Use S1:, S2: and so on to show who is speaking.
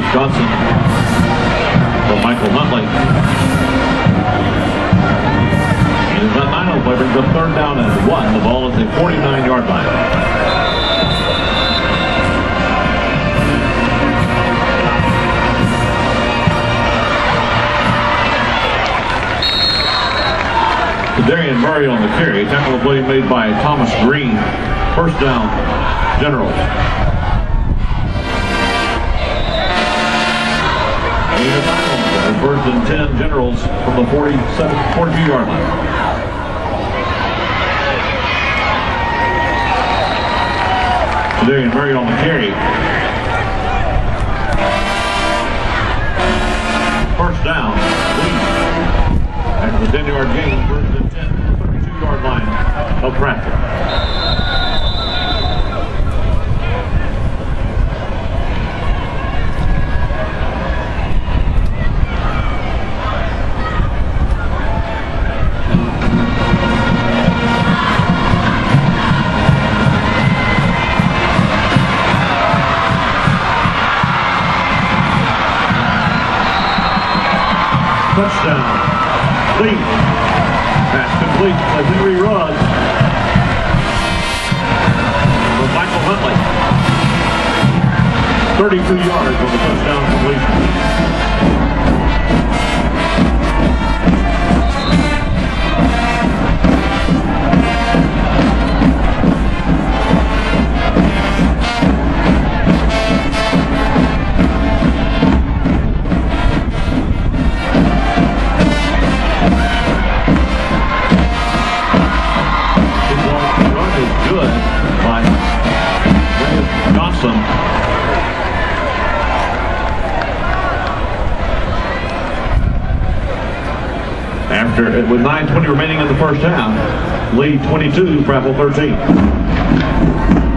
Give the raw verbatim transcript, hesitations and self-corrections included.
S1: Johnson from Michael Huntley. And that nine oh play brings up third down and one. The ball is a forty-nine yard line. Darian Murray on the carry. Tackle play made by Thomas Green. First down, Generals. First and ten, Generals from the forty-seven, forty-two yard line. Darian Murray on the carry. First down, Lee. After the ten yard gain, first and ten, thirty-two yard line of Prattville. Touchdown. Lee. Pass complete to Henry Ruggs. For Michael Huntley. thirty-two yards on the touchdown completion. After, with nine twenty remaining in the first half, Lee twenty-two, Prattville thirteen.